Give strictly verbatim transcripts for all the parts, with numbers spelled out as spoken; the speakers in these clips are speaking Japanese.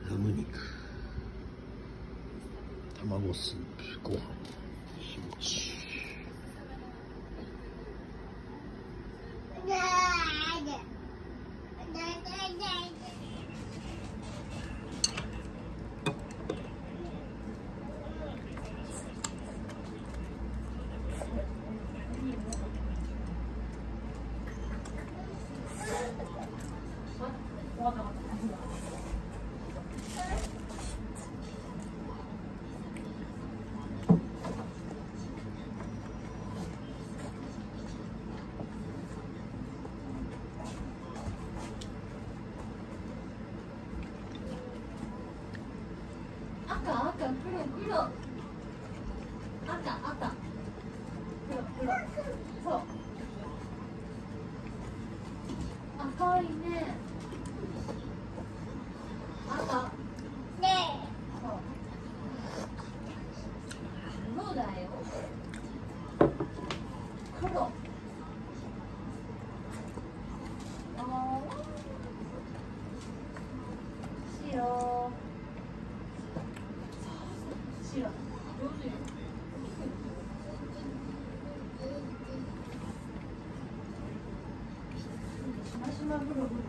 ラム肉、卵スープ、ご飯、ひもち。 赤赤黒黒赤赤黒黒そう赤いね赤ねそう黒だよ黒あ白白しましまブログ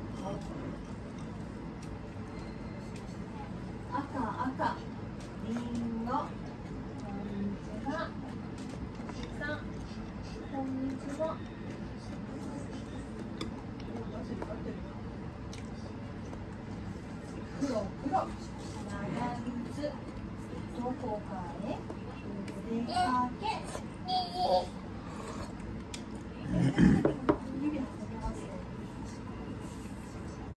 赤赤リンゴこんにちはさんこんにちは黒黒長靴どこから